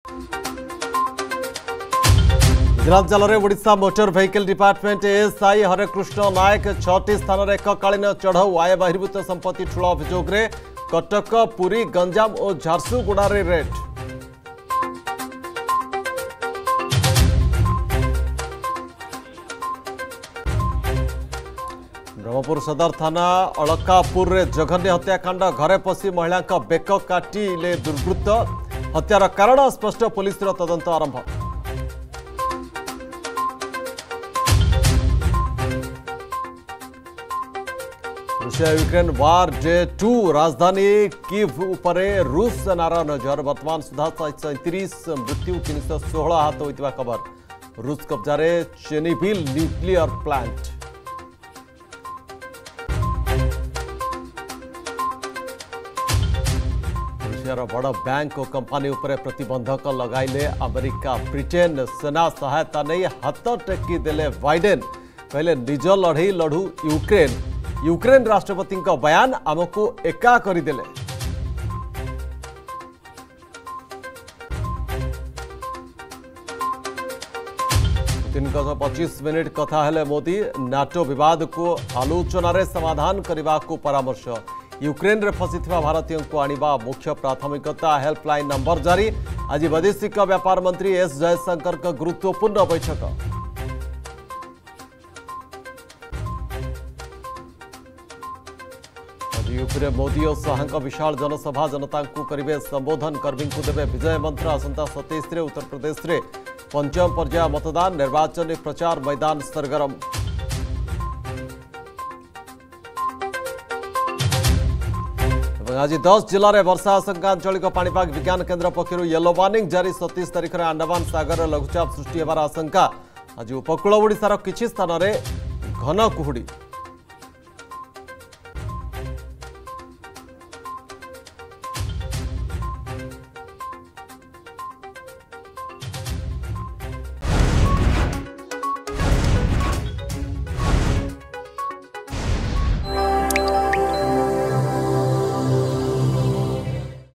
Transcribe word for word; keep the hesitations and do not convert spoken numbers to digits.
गुजरात जाल Odisha motor vehicle department ASI Harekrishna Nayak छटी स्थान में एककालीन चढ़ऊ आय बहिर्भूत संपत्ति ठूल अभियोग कटक पुरी गंजाम और झारसुगुड़ा रेड। ब्रह्मपुर सदर थाना अलकापुर रे जघन्य हत्याकांड घरे पशि महिला बेक काटिले दुर्वृत्त हत्यार कारण स्पष्ट पुलिस तदंत आरंभ। रूसिया यूक्रेन वार डे टू राजधानी कीव उपरे रूस सेनार नजर वर्तमान सुधा सैंतीस मृत्यु तीन सौ षोह आहत होता खबर। रूस कब्जारे चेनिविल न्यूक्लियर प्लांट। रूसियार बड़ बैंक और कंपानी उपरे प्रतिबंधक लगाइले अमेरिका ब्रिटेन सेना सहायता नहीं हाथ टेकी देले बाइडेन कहले निज लड़ई लड़ू यूक्रेन। यूक्रेन राष्ट्रपति बयान आमको एका करदेले। तीन पच्चीस मिनिट कथा हेले मोदी नाटो विवाद को आलोचन रे समाधान करने को परामर्श। यूक्रेन रे फसी भारतीयों को आनिबा मुख्य प्राथमिकता हेल्पलाइन नंबर जारी। आज वैदेशिक व्यापार मंत्री एस जयशंकर का गुरुत्वपूर्ण बैठक। यूपी मोदी और शाह विशाल जनसभा जनता को करेंगे संबोधन। कर्मी को देवे विजय मंत्र। आसंता सतैश उत्तर प्रदेश में पंचम पर्याय मतदान। निर्वाचन प्रचार मैदान सरगरम। आज दस जिले में वर्षा आशंका। आंचलिक पाणीपाग विज्ञान केन्द्र पक्षर येलो वार्निंग जारी। सतीश तारीख में अंडमान सागर लघुचाप सृष्टि होवार आशंका। आज उपकूल ओडिशार किछि स्थान में घन कुहुड़ी।